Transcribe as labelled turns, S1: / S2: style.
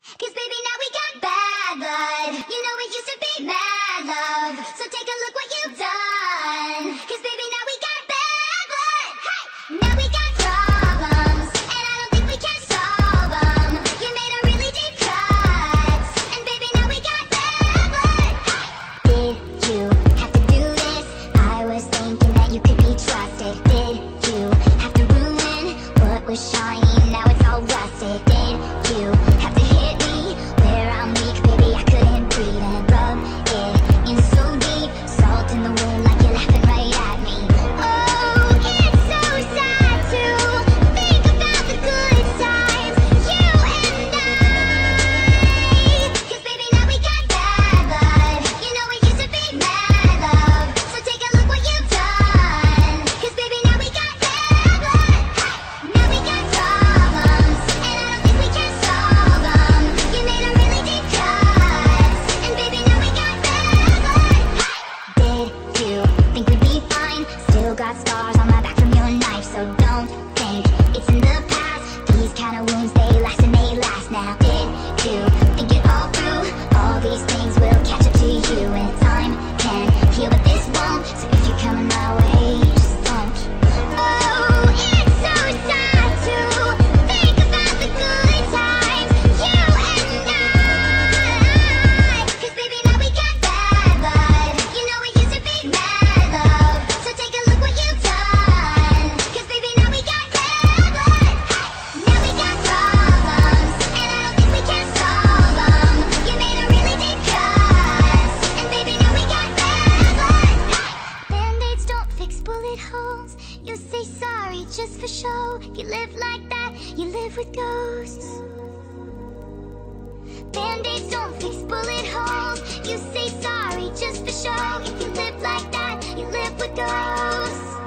S1: 'Cause baby, now we got bad blood. You know we used to be mad love. So take a look what you've done. 'Cause baby, now we got bad blood. Hey! Now we got problems, and I don't think we can solve them. You made a really deep cut, and baby, now we got bad blood. Hey! Did you have to do this? I was thinking that you could be trusted. Did you have to ruin what was shiny? Now it's all rusted. Did you have to hit me where I'm weak? Baby, I couldn't breathe and rub it in so deep. Salt in the wound like you're laughing right at me. Oh, it's so sad to think about the good times, you and I. 'Cause baby, now we got bad blood. You know we used to be mad love. So take a look what you've done. 'Cause baby, now we got bad blood. Now we got problems, and I don't think we can solve them. You made a really deep cut, and baby, now we got bad blood. Did you think we'd be fine? Still got scars on my back from your knife, so don't think it's in the past. These kind of wounds, they last and they last now. Did you think it all through? All these things will catch up to you, and time can heal, but this won't. So if you're coming my way, just don't. Oh, it's so sad to think about the good times, you and I. 'Cause baby, now we got bad blood. You know we used to be mad love. So take a look what you've done. 'Cause baby, now we got bad blood. Now we got problems, and I don't think we can solve them. You made a really deep cut, and baby, now we got bad blood. Band-aids don't fix bullet holes. You say sorry just for show. You live like that, you live with ghosts. Band-aids don't fix bullet holes. You say sorry just for show. If you live like that, you live with ghosts.